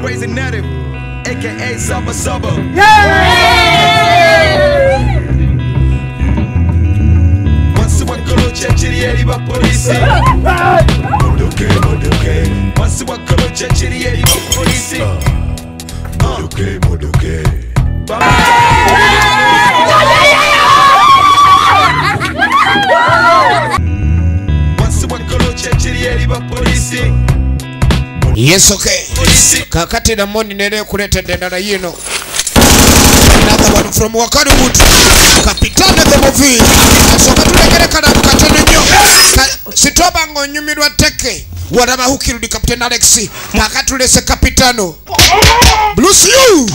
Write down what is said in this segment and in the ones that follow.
crazy native, aka Saba Saba. Once one color chechiri eri ba polisi. Modoke modoke. Once one color chechiri eri ba polisi. Modoke modoke. Once one color chechiri eri ba polisi. Yes, okay. Kakati na moni nere kulete dendana yino. Another one from Wakarubutu. Kapitana the movie. So katulekere kana mkatene nyo. Sitoba ngonyumirwa teke. Waraba hukirudi Captain Alexi. Kakatulese kapitano. Bless you.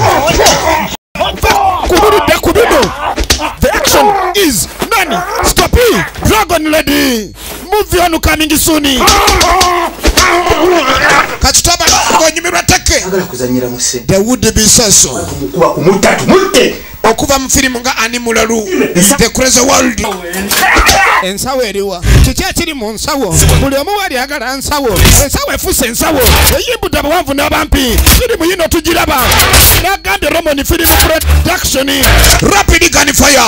Kududo. The action is Nani. Stop it. Dragon Lady. Movie on coming soon. Kachitaba ngonyumirwa teke. There would be senso. Okuva mfilimu nga Animulalu. The crazy world. Ensawo eriwa. Chicha chiri mu nsawo. Buli omu wali agala nsawo. Ensawo efuse ensawo. Eyimbuda bawanvu n'abampi. Filimu yino tugiraba. Nagambye Roman Film Production. Rapid gunfire.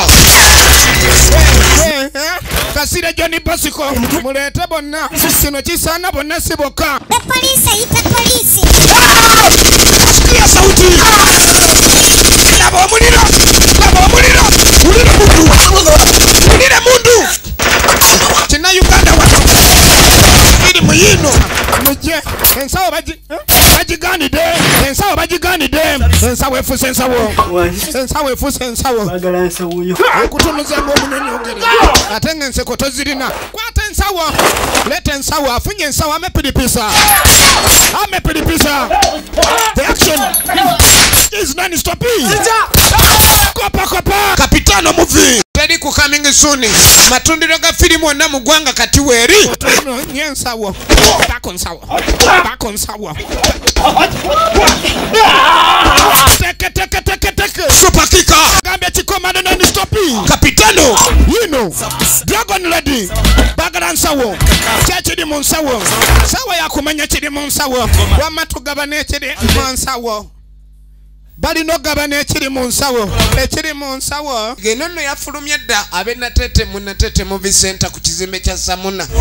Kasire Johnny Bosco. Mulete bonna. Kino kisana bonna siboka. The police ita polisi. Sikia sauti. Labo muliro. Muliro mundu. Muliro mundu. China Uganda watu. Ili muyino. Muje. Ensawo bajigani de. Ensawo bajigani de. Ensawo efuse ensawo. Ensawo efuse ensawo. Bagala ensawo yo. Okutunuza ngo munene ogere. Atenge nsekoto zirina. Kwata ensawo. Leta ensawo afunye ensawo amepilipisa. The action is non-stopping. Kopa. Kapitano movie. Ready ku coming soon. Matundiro ga filimu na mugwanga katiweri. Nyensawo. Back on sawo. Take. Super kicker. Gambia chikomando non-stopping. Kapitano. You know. Dragon Lady. Bagaran sawo. Chachidi munsawo. Sawa ya kumanya chidi munsawo. Wama tugabane chidi munsawo. Bali no gabane echiri munsawo. Genono ya fulumya da abe natete mu Vincent ku kizimbe kya Samuna.